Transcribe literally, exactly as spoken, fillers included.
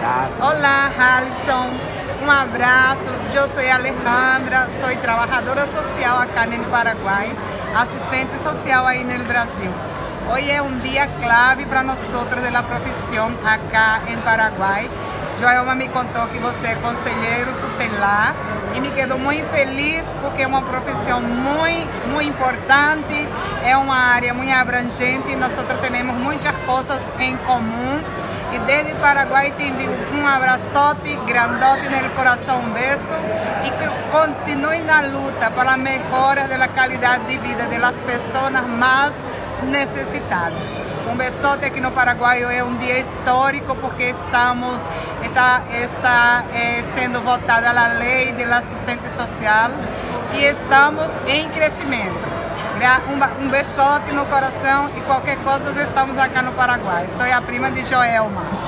abraço. Olá, Alisson. Um abraço. Eu sou Alejandra, sou trabalhadora social acá no Paraguai, assistente social aí no Brasil. Hoje é um dia clave para nós da profissão acá em Paraguai. Joelma me contou que você é conselheiro tutelar e me quedo muito feliz porque é uma profissão muito, muito importante, é uma área muito abrangente e nós temos muitas coisas em comum. E desde o Paraguai te envio um abraçote grandote no coração, um beijo e que continue na luta para a melhora da qualidade de vida das pessoas mais necessitadas. Um besote aqui no Paraguai. É um dia histórico porque estamos, está, está é, sendo votada a lei do assistente social e estamos em crescimento. Um, um besote no coração e qualquer coisa estamos aqui no Paraguai. Sou a prima de Joelma.